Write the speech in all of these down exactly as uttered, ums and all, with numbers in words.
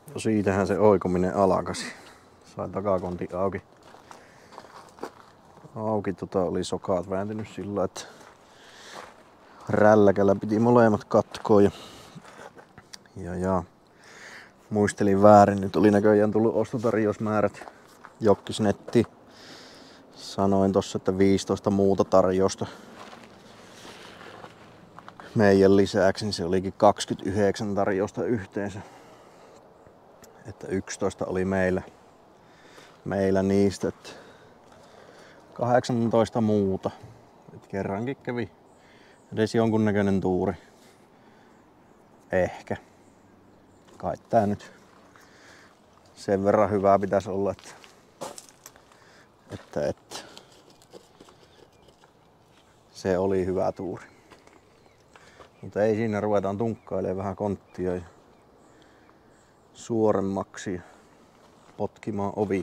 No siitähän se oikominen alkasi. Sai takakonti auki. Auki tota oli sokaat vääntynyt sillä, että rälläkällä piti molemmat katkoa ja, ja, ja muistelin väärin. Nyt oli näköjään tullut ostotarjousmäärät Jokkisnetti. Sanoin tossa, että viisitoista muuta tarjousta meidän lisäksi, niin se olikin kaksikymmentäyhdeksän tarjousta yhteensä. Että yksitoista oli meillä, meillä niistä, että kahdeksantoista muuta. Et kerrankin kävi edes jonkunnäköinen tuuri. Ehkä. Kai tää nyt sen verran hyvää pitäisi olla, että, että, että se oli hyvä tuuri. Mutta ei siinä, ruvetaan tunkkailemaan vähän konttia ja suoremmaksi ja potkimaan ovi.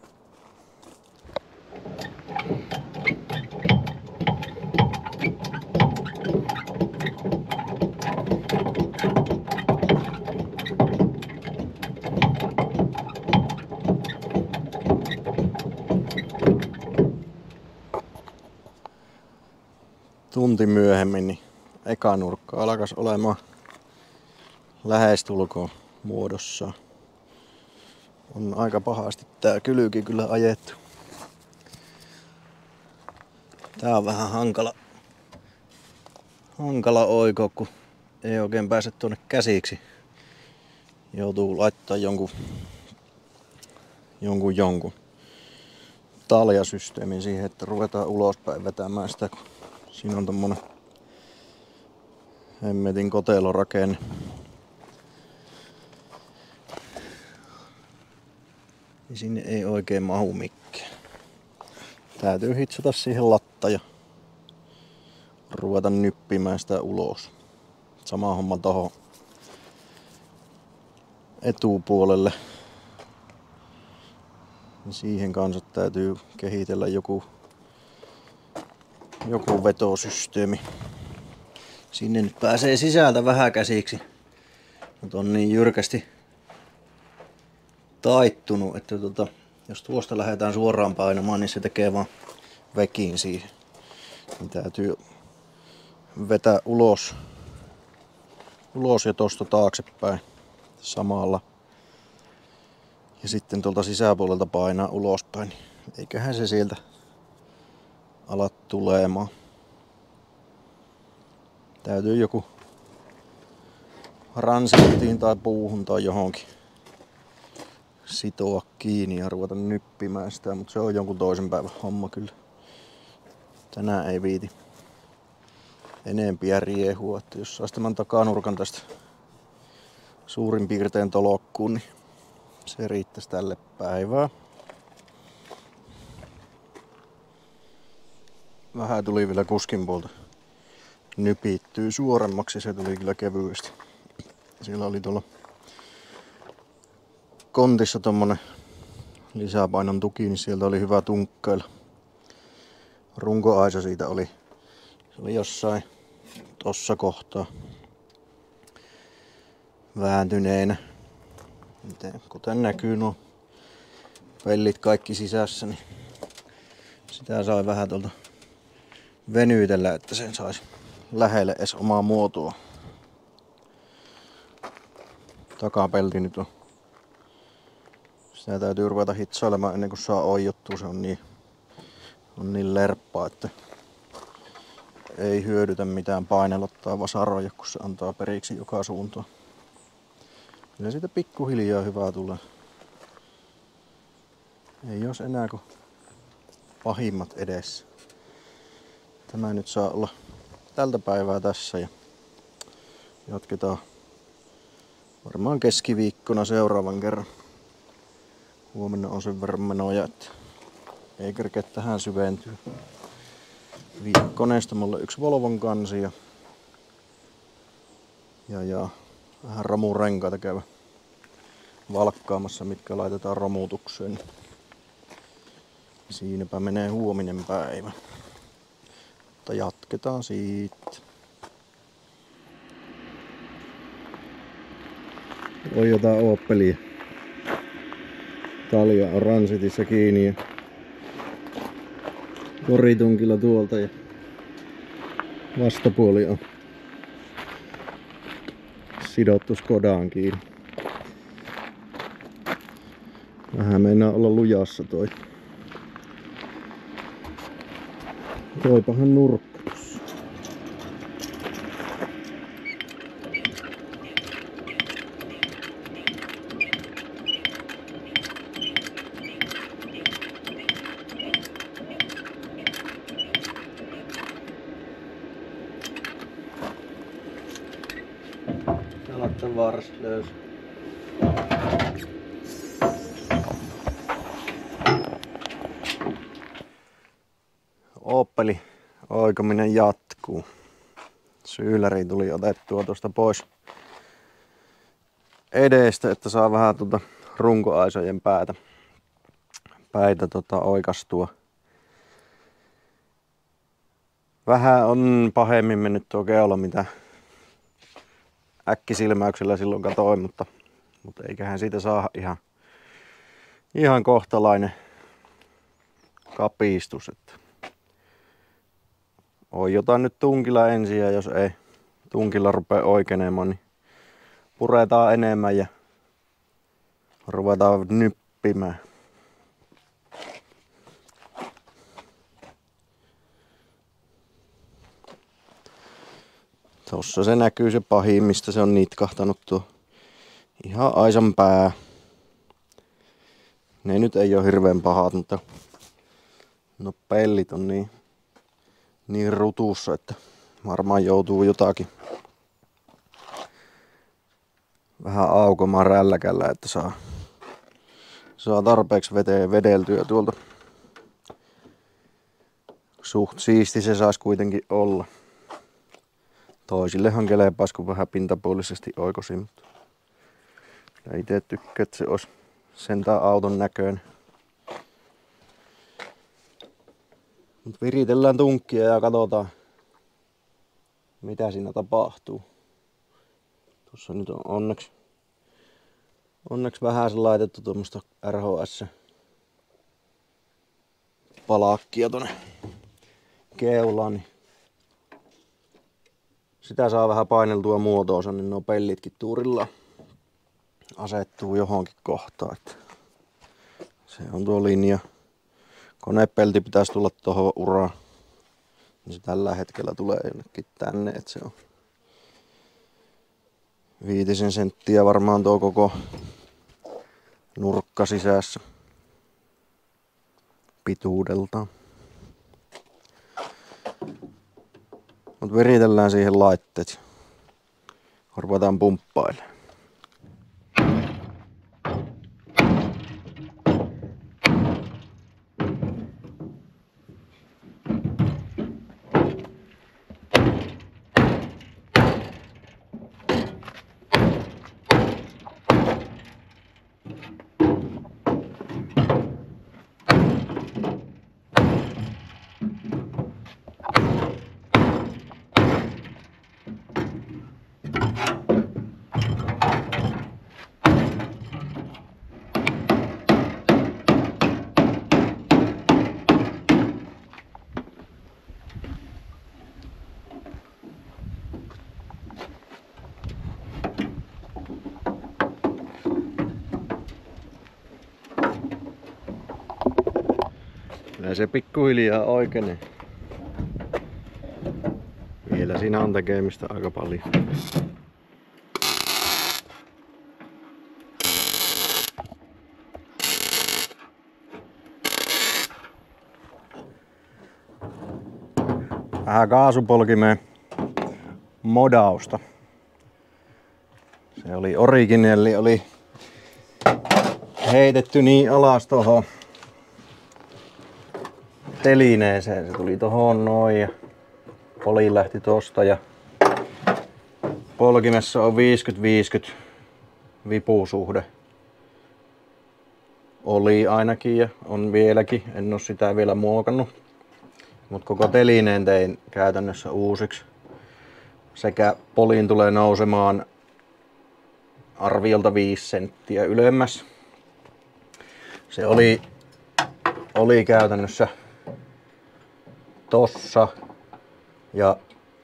Tunti myöhemmin niin eka nurkka alkas olemaan lähestulkoon muodossa. On aika pahasti tää kylykin kyllä ajettu. Tää on vähän hankala, hankala oikoa, kun ei oikein pääse tuonne käsiksi. Joutuu laittaa jonkun jonkun jonkun taljasysteemin siihen, että ruvetaan ulospäin vetämään sitä, kun siinä on tommonen hemmetin kotelorakenne. Ja sinne ei oikein mahu mikään. Täytyy hitsata siihen latta ja ruveta nyppimään sitä ulos. Sama homma tohon etupuolelle. Ja siihen kanssa täytyy kehitellä joku, joku vetosysteemi. Sinne nyt pääsee sisältä vähän käsiksi. Mutta on niin jyrkästi taittunut, että tota, jos tuosta lähdetään suoraan painamaan, niin se tekee vaan vekin siihen. Niin täytyy vetää ulos, ulos ja tosta taaksepäin samalla. Ja sitten tuolta sisäpuolelta painaa ulospäin. Eiköhän se sieltä ala tulemaan. Täytyy joku ransettiin tai puuhun tai johonkin sitoa kiinni ja ruveta nyppimään sitä, mutta se on jonkun toisen päivän homma kyllä. Tänään ei viiti enempiä riehua, että jos saisi tämän takanurkan tästä suurin piirtein tolokkuun, niin se riittäisi tälle päivää. Vähän tuli vielä kuskin puolta nypittyy suoremmaksi, se tuli kyllä kevyesti. Siellä oli tuolla kontissa tommonen lisäpainon tuki, niin sieltä oli hyvä tunkkailla. Runkoaisa siitä oli, se oli jossain tossa kohtaa vääntyneenä. Miten, kuten näkyy nuo pellit kaikki sisässä, niin sitä sai vähän tuolta venytellä, että sen saisi lähelle edes omaa muotoa. Takapelti nyt on. Sitä täytyy ruveta hitsailemaan ennen kuin saa oijottua. Se on niin, on niin lerppaa, että ei hyödytä mitään painella tai vasaroja, kun se antaa periksi joka suuntaan. Kyllä siitä pikkuhiljaa hyvää tulee. Ei jos enää kuin pahimmat edessä. Tämä nyt saa olla tältä päivää tässä ja jatketaan varmaan keskiviikkona seuraavan kerran. Huomenna on sen verran menoja, että ei kerkeä tähän syventyä. Koneistamolle yksi Volvon kansi ja, ja, ja vähän romurenkaita käydä valkkaamassa, mitkä laitetaan romutukseen. Siinäpä menee huominen päivä. Mutta jatketaan siitä. Oi jotain Opelia. Talja on ransitissa kiinni ja koritunkilla tuolta ja vastapuoli on sidottu Skodaan kiinni. Vähän meinaa olla lujassa toi. Toipahan nurkka tossa. Jalat on varsin löysä. Opeli oikominen jatkuu. Syylläri tuli otettua tuosta pois edestä, että saa vähän tuota runkoaisojen päätä, päitä tota oikastua. Vähän on pahemmin mennyt tuo keula, mitä äkkisilmäyksellä silloin katoin, mutta, mutta eiköhän siitä saa ihan, ihan kohtalainen kapistus. Että oiotaan nyt tunkilla ensin ja jos ei tunkilla rupea oikenemaan, niin puretaan enemmän ja ruvetaan nyppimään. Tossa se näkyy se pahin, mistä se on nitkahtanut tuo ihan aisan pää. Ne nyt ei oo hirveän pahat, mutta no pellit on niin, niin rutussa, että varmaan joutuu jotakin vähän aukomaan rälläkällä, että saa, saa tarpeeksi veteen vedeltyä tuolta. Suht siisti se saisi kuitenkin olla. Toisillehan kelepaisi, kun vähän pintapuolisesti oikosi, mutta itse tykkään, että se olisi sentään auton näköinen. Mut viritellään tunkkia ja katsotaan, mitä siinä tapahtuu. Tuossa nyt on onneksi, onneksi vähän se laitettu tuommoista R H S-palakkia tonne keulaan, niin sitä saa vähän paineltua muotoonsa, niin nuo pellitkin tuurilla asettuu johonkin kohtaan. Että se on tuo linja. Konepelti pitäisi tulla tuohon uraan, niin se tällä hetkellä tulee jonnekin tänne, että se on viitisen senttiä varmaan tuo koko nurkka sisässä pituudeltaan. Mut viritellään siihen laitteet. Ruvetaan pumppailemaan. Kyllä se pikkuhiljaa oikeenee. Vielä siinä on tekemistä aika paljon. Vähän kaasupolkimeen modausta. Se oli originelli, oli heitetty niin alas tohon telineeseen. Se tuli tohon noin ja poli lähti tosta ja polkimessa on viisikymmentä viisikymmentä vipusuhde. Oli ainakin ja on vieläkin, en oo sitä vielä muokannut. Mut koko telineen tein käytännössä uusiksi. Sekä poliin tulee nousemaan arviolta viisi senttiä ylemmäs. Se oli, oli käytännössä tossa ja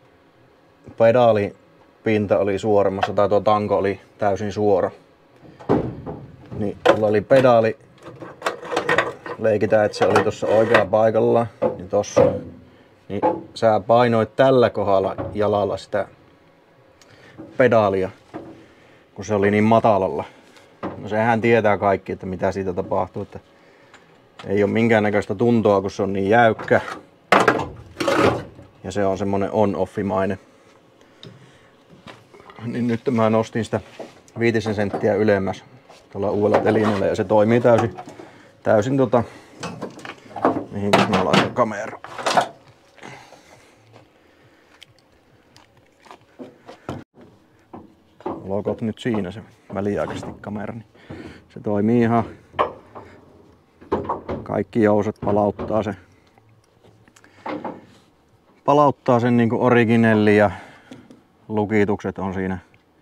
pedaalipinta oli suoremmassa tai tuo tanko oli täysin suora. Niin mulla oli pedaali, leikitään, että se oli tuossa oikealla paikalla, niin tossa. Niin sä painoit tällä kohdalla jalalla sitä pedaalia, kun se oli niin matalalla. No sehän tietää kaikki, että mitä siitä tapahtuu, että ei ole minkäännäköistä tuntoa, kun se on niin jäykkä. Ja se on semmonen on-offimainen. Niin nyt mä nostin sitä viitisen senttiä ylemmäs tuolla uudella telineellä ja se toimii täysin, täysin tota, mihinkäs mä laitan kamera. Olkoot nyt siinä se väliaikaisesti kamera, niin se toimii ihan, kaikki jousot palauttaa se, palauttaa sen niinku originelli ja lukitukset on siinä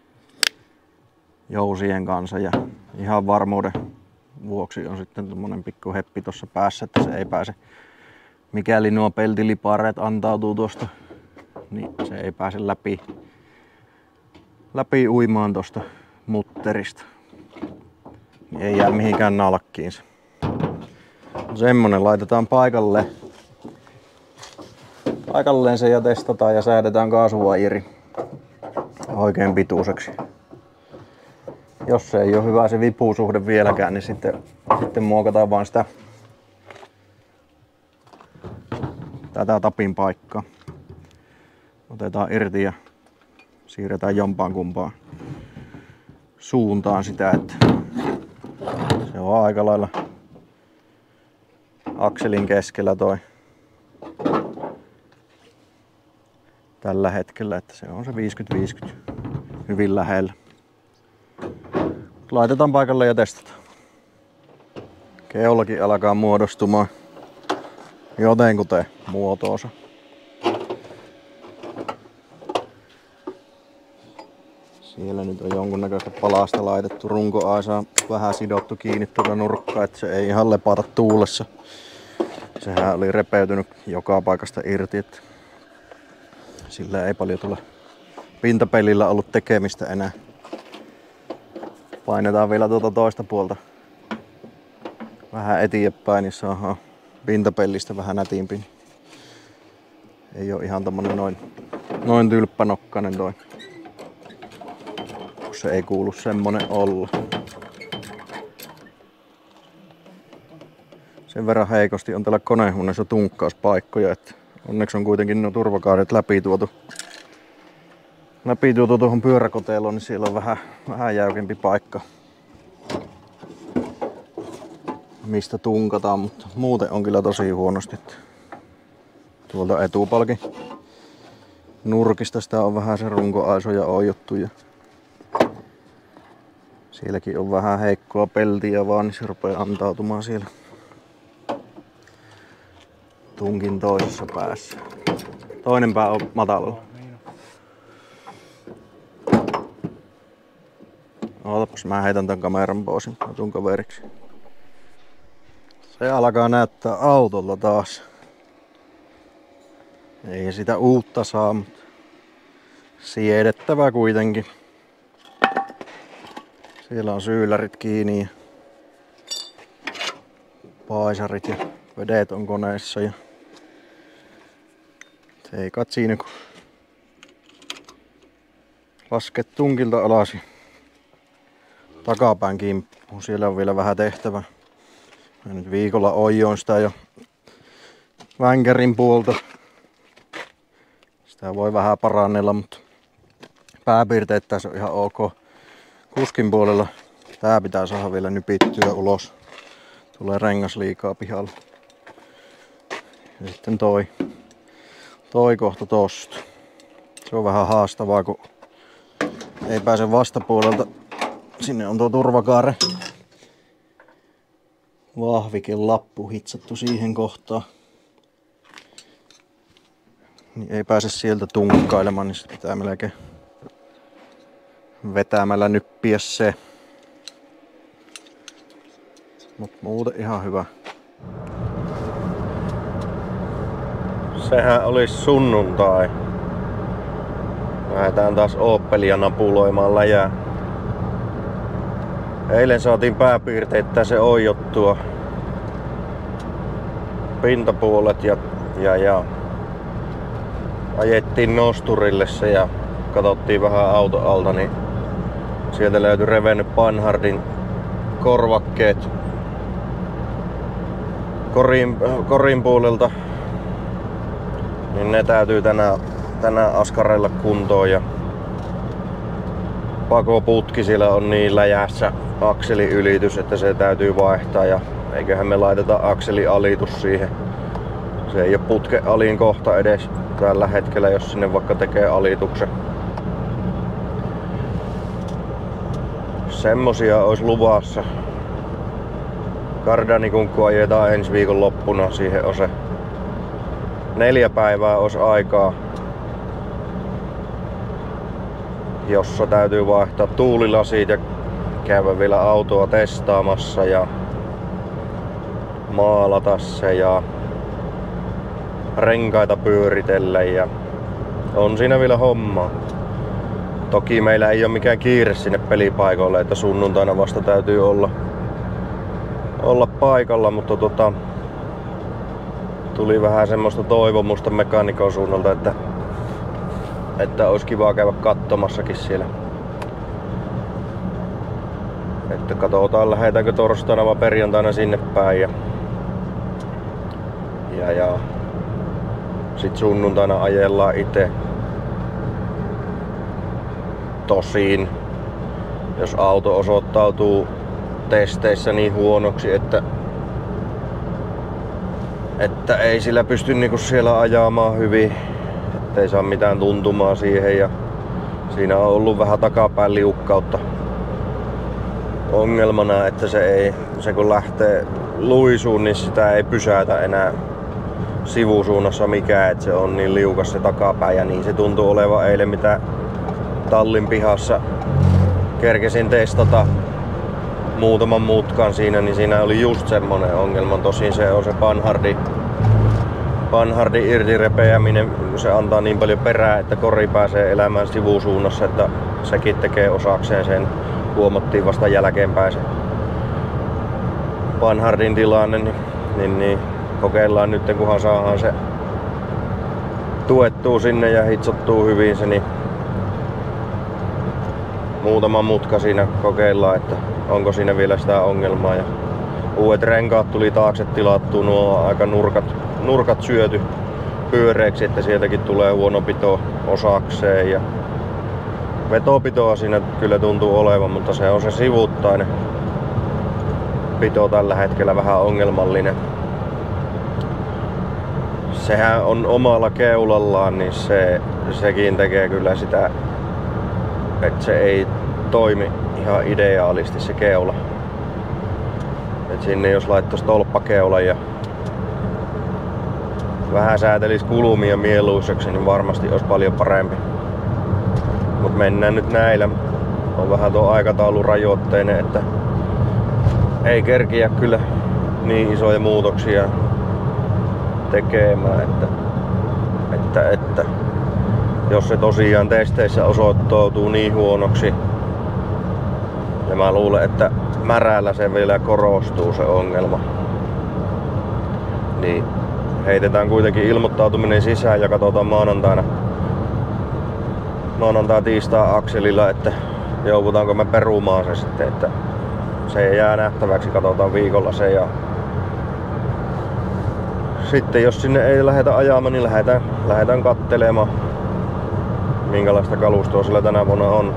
jousien kanssa ja ihan varmuuden vuoksi on sitten tommonen pikku heppi tuossa päässä, että se ei pääse, mikäli nuo peltilipareet antautuu tuosta, niin se ei pääse läpi, läpi uimaan tuosta mutterista. Niin ei jää mihinkään nalkkiin se. Semmonen laitetaan paikalle. Paikalleen se ja testataan ja säädetään kaasuvaijeri oikein pituiseksi. Jos se ei ole hyvä se vipusuhde vieläkään, niin sitten, sitten muokataan vaan sitä tätä tapin paikkaa. Otetaan irti ja siirretään jompaan kumpaan suuntaan sitä, että se on aika lailla akselin keskellä toi tällä hetkellä, että se on se viisikymmentä viisikymmentä hyvin lähellä. Laitetaan paikalle ja testataan. Keulakin alkaa muodostumaan jotenkuten muotoonsa. Siellä nyt on jonkunnäköistä palasta laitettu. Runkoaisa on vähän sidottu kiinni tuolla nurkkaan, että se ei ihan lepata tuulessa. Sehän oli repeytynyt joka paikasta irti, että sillä ei paljon tule pintapelillä ollut tekemistä enää. Painetaan vielä tuota toista puolta vähän eteenpäin, niin saadaan pintapellistä vähän nätimpi. Ei oo ihan tommonen noin, noin tylppänokkanen toi. Se ei kuulu semmonen olla. Sen verran heikosti on täällä konehuoneessa tunkkauspaikkoja, että onneksi on kuitenkin nuo turvakaaret läpi tuotu. Läpi tuotu tuohon pyöräkoteloon, niin siellä on vähän, vähän jäykempi paikka, mistä tunkataan, mutta muuten on kyllä tosi huonosti. Tuolta etupalkin nurkista sitä on vähän se runkoaisoja oijottu ja sielläkin on vähän heikkoa peltiä vaan, niin se rupeaa antautumaan siellä tunkin toisessa päässä. Toinen pää on matalalla. Ootapas, mä heitän tän kameran pois sun kaveriksi. Se alkaa näyttää autolla taas. Ei sitä uutta saa, mutta siedettävä kuitenkin. Siellä on syylärit kiinni ja paisarit ja vedet on koneessa. Ja ei kat siinä kun lasket tunkilta alas ja takapään kimppuun. Siellä on vielä vähän tehtävää. Mä nyt viikolla oijoin sitä jo vänkärin puolta. Sitä voi vähän parannella, mutta pääpiirteet tässä on ihan ok. Kuskin puolella tää pitää saada vielä nypittyä ulos. Tulee rengas liikaa pihalle. Ja sitten toi, toi kohta tosta. Se on vähän haastavaa, kun ei pääse vastapuolelta. Sinne on tuo turvakaare. Vahvikin lappu hitsattu siihen kohtaan. Niin ei pääse sieltä tunkkailemaan, niin sitä pitää melkein vetämällä nyppiä se. Mut muuten ihan hyvä. Sehän olisi sunnuntai. Lähdetään taas Opelia napuloimaan läjää. Eilen saatiin pääpiirteittäin se oijottua. Pintapuolet ja, ja, ja ajettiin nosturille se ja katsottiin vähän auto alta, niin sieltä löytyi revennyt Panhardin korvakkeet korin, korin puolelta. Niin ne täytyy tänään, tänään askareilla kuntoon ja pakoputki siellä on niin läjässä akselin ylitys, että se täytyy vaihtaa ja eiköhän me laiteta akselin alitus siihen. Se ei ole putken alin kohta edes tällä hetkellä, jos sinne vaikka tekee alituksen. Semmosia olisi luvassa. Kardanikunku ajetaan ensi viikon loppuna, siihen on se neljä päivää olisi aikaa, jossa täytyy vaihtaa tuulilasit ja käydä vielä autoa testaamassa ja maalata se ja renkaita pyöritellä ja on siinä vielä hommaa. Toki meillä ei ole mikään kiire sinne pelipaikoille, että sunnuntaina vasta täytyy olla, olla paikalla, mutta tota, tuli vähän semmoista toivomusta mekaanikon suunnalta, että, että olisi kiva käydä katsomassakin siellä. Että katsotaan lähdetäänkö torstaina vai perjantaina sinne päin ja, ja, ja sit sunnuntaina ajellaan itse. Tosin jos auto osoittautuu testeissä niin huonoksi, että että ei sillä pysty niinku siellä ajamaan hyvin, ettei saa mitään tuntumaa siihen ja siinä on ollut vähän takapään liukkautta ongelmana, että se ei, se kun lähtee luisuun, niin sitä ei pysäytä enää sivusuunnassa mikään, että se on niin liukas se takapäin ja niin se tuntuu olevan eilen mitä tallin pihassa kerkesin testata muutaman mutkan siinä, niin siinä oli just semmonen ongelma. Tosin se on se Panhardin, Panhardin irti repeäminen, se antaa niin paljon perää, että kori pääsee elämään sivusuunnassa, että sekin tekee osakseen sen. Huomattiin vasta jälkeenpäin se Panhardin tilanne, niin, niin, niin kokeillaan nyt, kunhan saadaan se tuettuu sinne ja hitsottuu hyvin se, niin muutama mutka siinä kokeillaan, että onko siinä vielä sitä ongelmaa. Ja uudet renkaat tuli taakse tilattua, nuo aika nurkat, nurkat syöty pyöreiksi, että sieltäkin tulee huono pito osakseen. Ja vetopitoa siinä kyllä tuntuu olevan, mutta se on se sivuttainen pito tällä hetkellä vähän ongelmallinen. Sehän on omalla keulallaan, niin se, sekin tekee kyllä sitä, että se ei toimi ihan ideaalisti se keula. Et sinne jos laittaisi tolppakeulan ja vähän säätelisi kulumia mieluiseksi, niin varmasti olisi paljon parempi. Mut mennään nyt näillä. On vähän tuo aikataulu rajoitteinen, että ei kerkiä kyllä niin isoja muutoksia tekemään, että, että, että jos se tosiaan testeissä osoittautuu niin huonoksi, ja mä luulen, että märällä se vielä korostuu se ongelma, niin heitetään kuitenkin ilmoittautuminen sisään ja katsotaan maanantaina maanantai tiistai akselilla, että joudutaanko me perumaan se sitten, että se jää nähtäväksi, katsotaan viikolla se ja sitten jos sinne ei lähdetä ajamaan, niin lähdetään, lähdetään katselemaan minkälaista kalustoa sillä tänä vuonna on.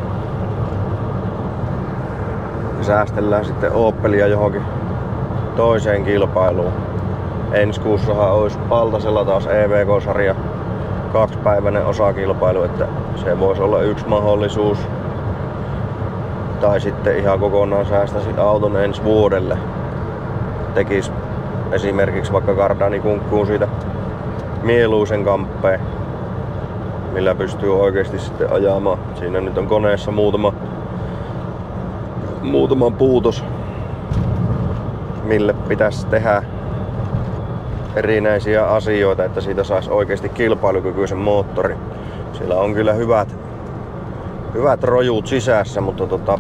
Säästellään sitten Opelia johonkin toiseen kilpailuun. Ensi kuussahan olisi Paltasella taas E V K-sarja kaksipäiväinen osakilpailu, että se voisi olla yksi mahdollisuus. Tai sitten ihan kokonaan säästäisi auton ensi vuodelle. Tekisi esimerkiksi vaikka Kardani-kunkkuun siitä mieluisen kamppeen, millä pystyy oikeasti sitten ajamaan. Siinä nyt on koneessa muutama, muutama puutos mille pitäisi tehdä erinäisiä asioita, että siitä saisi oikeasti kilpailukykyisen moottori. Siellä on kyllä hyvät, hyvät rojut sisässä, mutta tota,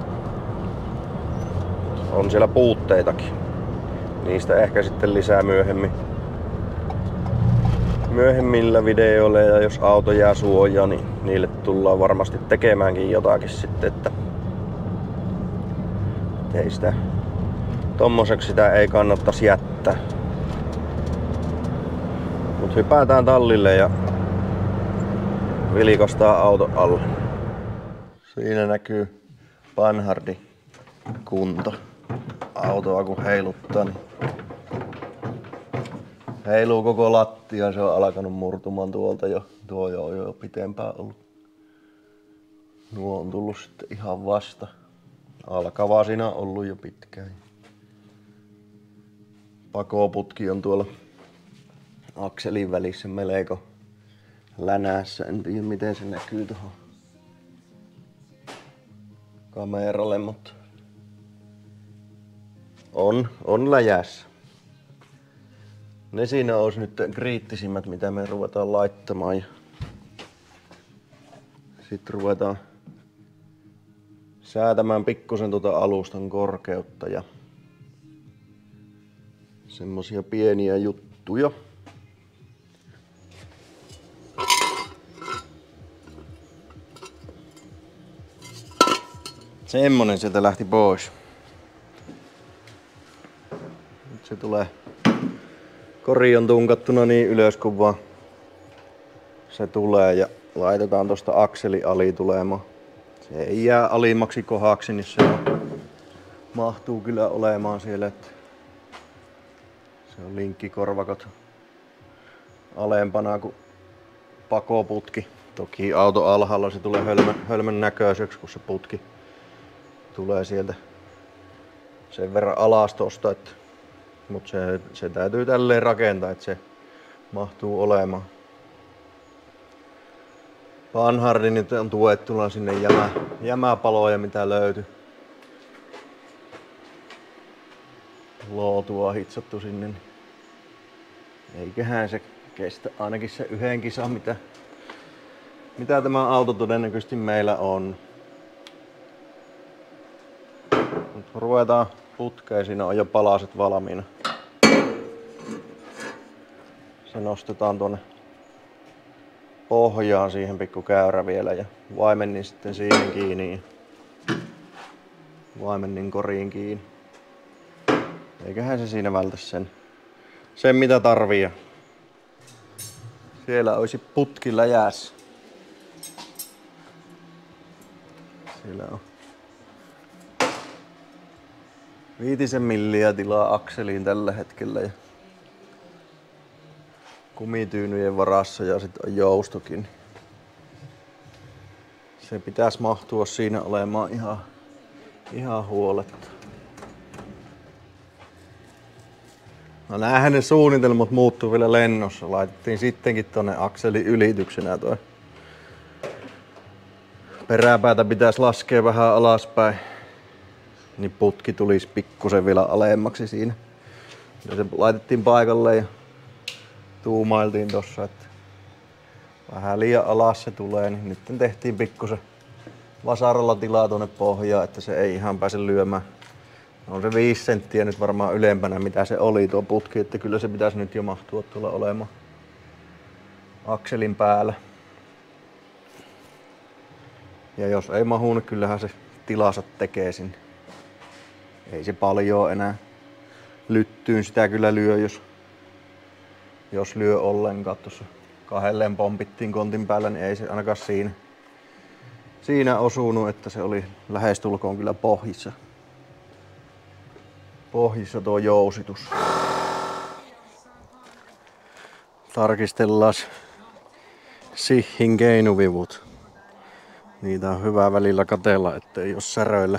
on siellä puutteitakin. Niistä ehkä sitten lisää myöhemmin. Myöhemmillä videoilla, ja jos auto jää suojaan, niin niille tullaan varmasti tekemäänkin jotakin sitten, että ei sitä tommoseksi sitä ei kannattaisi jättää. Mut hypätään tallille ja vilkastaa auto alle. Siinä näkyy Panhardin kunto. Autoa kun heiluttaa, niin heiluu koko lattia. Se on alkanut murtumaan tuolta jo. Tuo jo on jo pitempään ollut. Nuo on tullut sitten ihan vasta. Alkavaa siinä on ollut jo pitkään. Pakoputki on tuolla akselin välissä melko länässä. En tiedä miten se näkyy tuohon kameralle, mutta on, on läjässä. Ne siinä olisi nyt kriittisimmät, mitä me ruvetaan laittamaan. Ja sitten ruvetaan säätämään pikkusen tuota alustan korkeutta ja semmosia pieniä juttuja. Semmonen sieltä lähti pois. Nyt se tulee. Kori on tunkattuna niin ylös kuin vaan se tulee ja laitetaan tosta akseli ali tulemaan. Se ei jää alimmaksi kohdaksi, niin se on, mahtuu kyllä olemaan siellä, että se on linkkikorvakot alempana kuin pakoputki. Toki auto alhaalla se tulee hölmön, hölmön näköiseksi, kun se putki tulee sieltä sen verran alas tosta, että, mutta se, se täytyy tälleen rakentaa, että se mahtuu olemaan. Panhardin nyt on tuettuna sinne jämä, jämäpaloja mitä löytyy. Lootua hitsattu sinne. Niin eiköhän se kestä ainakin se yhden kisan mitä, mitä tämä auto todennäköisesti meillä on. Nyt ruvetaan putkeen, siinä on jo palaset valmiina. Se nostetaan tuonne pohjaan siihen pikku käyrä vielä ja vaimennin sitten siihen kiinni. Vaimennin koriin kiinni. Eiköhän se siinä vältä sen, sen mitä tarvii. Siellä olisi putki läjässä. Siellä on viitisen milliä tilaa akseliin tällä hetkellä ja kumityynyjen varassa ja sitten on joustokin. Se pitäisi mahtua siinä olemaan ihan, ihan huoletta. No näähän ne suunnitelmat muuttuu vielä lennossa. Laitettiin sittenkin tonne akselin ylityksenä toi. Peräpäätä pitäisi laskea vähän alaspäin. Niin putki tulisi pikkusen vielä alemmaksi siinä. Ja se laitettiin paikalle ja tuumailtiin tossa, että vähän liian alas se tulee, niin nyt tehtiin pikkusen vasaralla tilaa tuonne pohjaan, että se ei ihan pääse lyömään. On se viisi senttiä nyt varmaan ylempänä mitä se oli tuo putki, että kyllä se pitäisi nyt jo mahtua tuolla olemaan akselin päällä. Ja jos ei mahu, niin kyllähän se tilansa tekee sinne. Ei se paljon enää lyttyyn sitä kyllä lyö, jos, jos lyö ollenkaan. Tuossa kahdelleen pompittiin kontin päällä, niin ei se ainakaan siinä, siinä osunut, että se oli lähestulkoon kyllä pohjissa. Pohjissa tuo jousitus. Tarkistellaan sihin keinuvivut. Niitä on hyvä välillä katsella, ettei jos säröillä.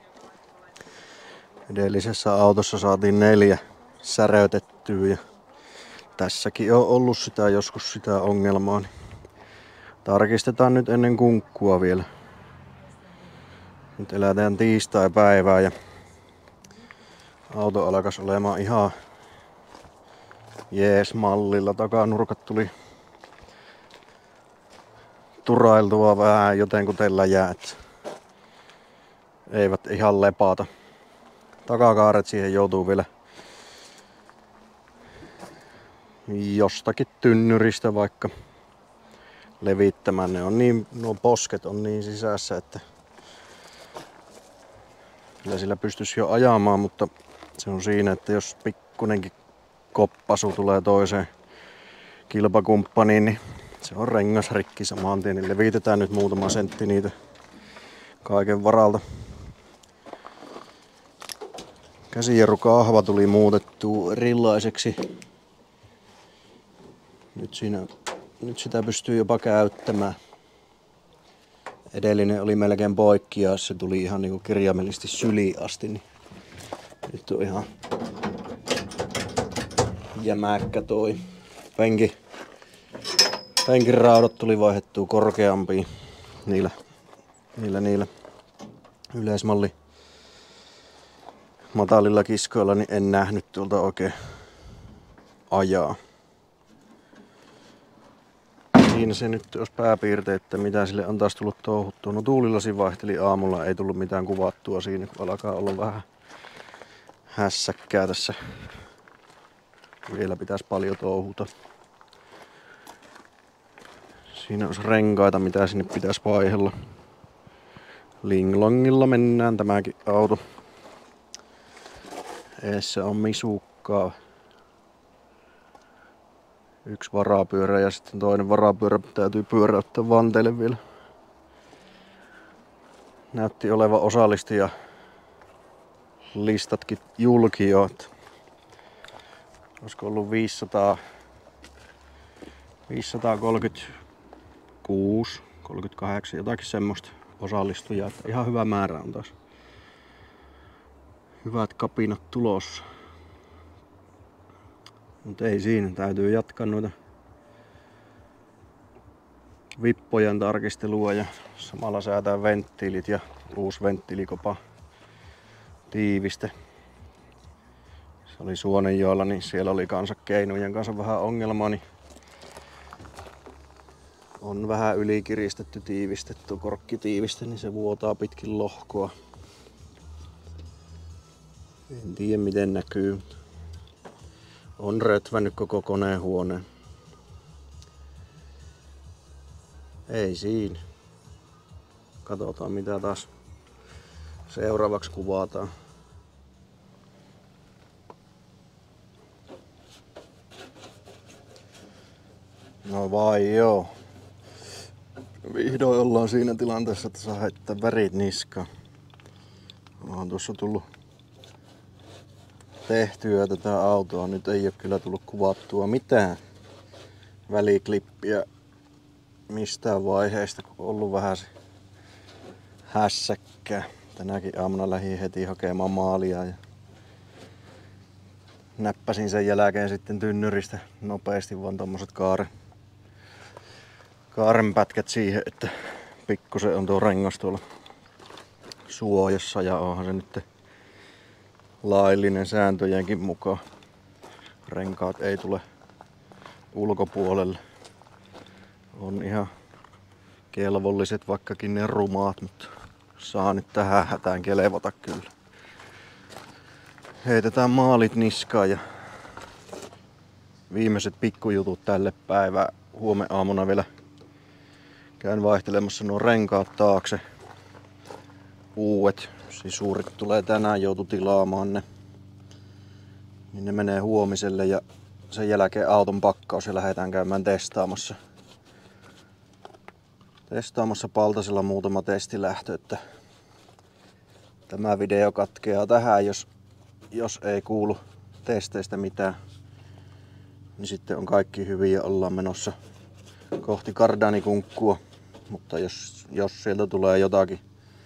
Edellisessä autossa saatiin neljä säröitettyä ja tässäkin on ollut sitä joskus sitä ongelmaa. Niin tarkistetaan nyt ennen kunkkua vielä. Nyt elätään tiistai-päivää ja Auto alkas olemaan ihan jees mallilla. Takanurkat tuli turailtua vähän jotenkutella jäät. Eivät ihan lepata. Takakaaret siihen joutuu vielä jostakin tynnyristä vaikka levittämään. Ne on niin, nuo posket on niin sisässä, että kyllä sillä pystyisi jo ajamaan, mutta se on siinä, että jos pikkunenkin koppasu tulee toiseen kilpakumppaniin, niin se on rengas rikki samaan tien. Niin levitetään nyt muutama sentti niitä kaiken varalta. Käsijarrukahva tuli muutettua erilaiseksi. Nyt, siinä, nyt sitä pystyy jopa käyttämään. Edellinen oli melkein poikki ja se tuli ihan niinku kirjaimellisesti syliin asti. Niin nyt on ihan jämäkkä toi penki. Penkin raudat tuli vaihdettua korkeampiin niillä, niillä, niillä yleismalli matalilla kiskoilla, niin en nähnyt tuolta oikein ajaa. Siinä se nyt olisi pääpiirteet, että mitä sille on taas tullut touhuttua. No tuulilasi vaihteli aamulla, ei tullut mitään kuvattua siinä, kun alkaa olla vähän hässäkkää tässä. Vielä pitäisi paljon touhuta. Siinä olisi renkaita, mitä sinne pitäisi vaihella. Linglongilla mennään tämäkin auto. Eessä on misukkaa. Yksi varapyörä ja sitten toinen varapyörä täytyy pyöräyttää vanteille vielä. Näytti oleva osallistija listatkin julki jo. Olisiko ollut viisisataa, viisisataakolmekymmentäkuusi, kolmekymmentäkahdeksan, jotakin semmoista osallistujaa. Että ihan hyvä määrä on taas. Hyvät kapinat tulossa. Mutta ei siinä, täytyy jatkaa noita vippojen tarkistelua ja samalla säätää venttiilit ja uusi venttiilikopa tiiviste. Se oli Suonenjoella, niin siellä oli kanssa keinujen kanssa vähän ongelmaa, niin on vähän ylikiristetty tiivistetty korkkitiiviste, niin se vuotaa pitkin lohkoa. En tiedä miten näkyy. On rötvännyt koko konehuoneen. Ei siinä. Katsotaan mitä taas seuraavaksi kuvataan. No vai joo. Vihdoin ollaan siinä tilanteessa, että saa heittää värit niskaan. On tuossa tullut tehtyä tätä autoa. Nyt ei ole kyllä tullut kuvattua mitään väliklippiä mistään vaiheesta, kun on ollut vähän se hässäkkää. Tänäkin aamuna lähdin heti hakemaan maalia ja näppäsin sen jälkeen sitten tynnyristä nopeasti vaan tommoset kaaren, kaarenpätkät siihen, että pikkusen on tuo rengas tuolla suojassa ja onhan se nyt laillinen sääntöjenkin mukaan. Renkaat ei tule ulkopuolelle. On ihan kelvolliset vaikkakin ne rumaat, mutta saa nyt tähän hätään kelevata kyllä. Heitetään maalit niskaan ja viimeiset pikkujutut tälle päivään. Huomenna aamuna vielä käyn vaihtelemassa nuo renkaat taakse. Uudet. Sisuurit tulee tänään, joutu tilaamaan ne. Niin ne menee huomiselle ja sen jälkeen auton pakkaus ja lähdetään käymään testaamassa. Testaamassa Paltasella muutama testilähtö, että tämä video katkeaa tähän, jos, jos ei kuulu testeistä mitään. Niin sitten on kaikki hyvin ja ollaan menossa kohti kardaanikunkkua. Mutta jos, jos sieltä tulee jotakin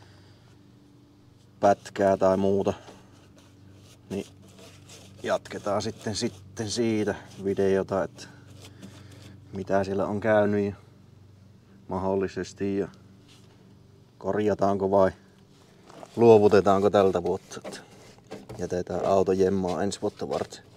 pätkää tai muuta, niin jatketaan sitten, sitten siitä videota, että mitä siellä on käynyt ja mahdollisesti ja korjataanko vai luovutetaanko tältä vuotta. jätetään auto jemmaa ensi vuotta varten.